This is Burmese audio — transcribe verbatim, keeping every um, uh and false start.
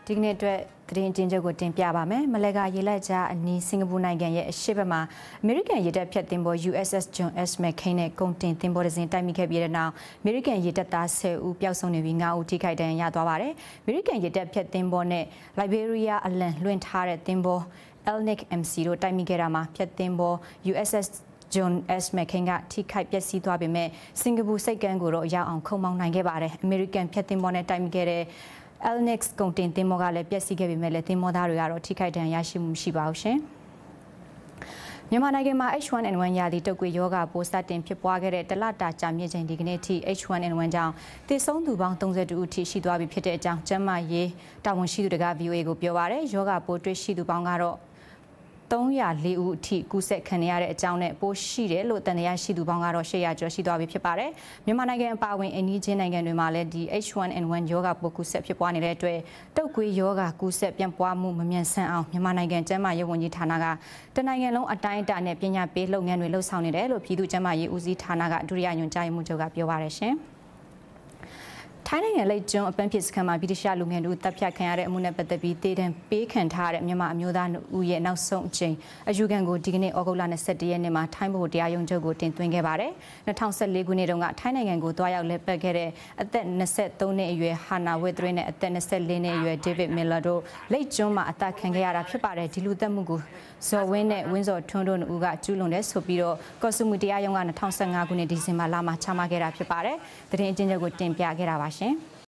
ဒီကနေ့အတွက်သတင်းချင်းချုပ်ကိုတင်ပြပါမယ်။မလဲကရေလက်ကြားအနီးစင်ကာပူနိုင်ငံရဲ့အရှေ့ဘက်မှာအမေရိကန်ရေတပ်ဖြတ်သင်္ဘော U S S John S. McCain နဲ့ကုန်တင်သင်္ဘောတစ်စင်းတိုက်မိခဲ့ပြီးတဲ့နောက်အမေရိကန်ရေတပ်သားဆယ်ဦးပျောက်ဆုံးနေပြီးငါးဦးထိခိုက်ဒဏ်ရာရသွားပါတယ်။အမေရိကန်ရေတပ်ဖြတ်သင်္ဘောနဲ့ Liberia အလံလွှင့်ထားတဲ့သင်္ဘော Elnick M C တို့တိုက်မိခဲ့တာမှာဖြတ်သင်္ဘော U S S John S. McCain ကထိခိုက်ပျက်စီးသွားပေမဲ့စင်ကာပူစိတ်ကမ်းကိုတော့ရောက်အောင်ခုံမောင်းနိုင်ခဲ့ပါတယ်။အမေရိကန်ဖြတ်သင်္ဘောနဲ့တိုက်မိခဲ့တဲ့Elnick ကုန်တင်သင်္ဘောကလည်းပျက်စီးခဲ့ပေမဲ့လည်းသင်္ဘောသားတွေကတော့ထိခိုက်ဒဏ်ရာရရှိမှုမရှိပါဘူးရှင်။မြန်မာနိုင်ငံမှာ H one N one ရာသီတုပ်ကွေးရောဂါပိုးစတင်ဖြစ်ပွားခဲ့တဲ့တလတာကြာမြင့်ချိန်ဒီကနေ့ထိ H one N one ကြောင့်သေဆုံးသူပေါင်းသုံးဆယ်twoဦးထိရှိသွားပြီဖြစ်တဲ့အကြောင်းကျန်းမာရေးတာဝန်ရှိသူတွေက V O A ကိုပြောပါရယ်ရောဂါပိုးတွေ့ရှိသူပေါင်းကတော့သုံးရာလေးဦးအထိကူးစက်ခံရတဲ့အကြောင်းနဲ့ပိုးရှိတယ်လို့တန်တရားရှိသူပေါင်းကတော့ရှစ်ရာကျော်ရှိသွားပြီဖြစ်ပါတယ်။မြန်မာနိုင်ငံအပါအဝင်အိန္ဒိယနိုင်ငံတွေမှာလည်းဒီ H one N one ရောဂါပိုးကူးစက်ဖြစ်ပွားနေတဲ့အတွက်တုပ်ကွေးရောဂါကူးစက်ပြန့်ပွားမှုမမြန်ဆန်အောင်မြန်မာနိုင်ငံကျန်းမာရေးဝန်ကြီးဌာနကတနိုင်ငံလုံးအတိုင်းအတာနဲ့ပညာပေးလုပ်ငန်းတွေလှုပ်ဆောင်နေတယ်လို့ပြည်သူ့ကျန်းမာရေးဦးစီးဌာနကဒုတိယညွှန်ကြားရေးမှူးချုပ်ကပြောပါရရှင်။ထိုင်းနိုင်ငံလိတ်ကျွန်းအပန်းဖြေစခန်းမှာဗြိတိရှလူငယ်တို့တပ်ဖြတ်ခံရတဲ့အမှုနဲ့ပတ်သက်ပြီးတေးတံပေးခံထားရတဲ့မြန်မာအမျိုးသားဦးရဲ့နောက်ဆုံးအကြိမ်အယူခံကိုဒီကနေ့ဩဂုတ်လ၂၁ရက်နေ့မှာထိုင်းဗဟိုတရားရုံးချုပ်ကိုတင်သွင်းခဲ့ပါတယ်။၂၀၁၄ခုနှစ်တုန်းကထိုင်းနိုင်ငံကိုတွားရောက်လက်ပတ်ခဲ့တဲ့အသက်၂၃နှစ်အရွယ်ဟာနာဝစ်သရင်းနဲ့အသက်၂၄နှစ်အရွယ်ဒေးဗစ်မီလာတို့လိတ်ကျွန်းမှာအသက်ခံခဲ့ရတာဖြစ်ပါတယ်။ဒီလူသက်မှုကိုဇော်ဝင်းနဲ့ဝင်းဇော်ထွန်းတို့ကကျူးလွန်တဲ့ဆိုပြီးတော့ကော့ဆူမူတရားရုံးက၂၀၁၅ခုနှစ်ဒီဇင်ဘာလမှာချမှတ်ခဲ့တာဖြစ်ပါတယ်။သတင်းအကျဉ်းချုပ်ကိုတင်ပြခဲ့တာပါရှင်။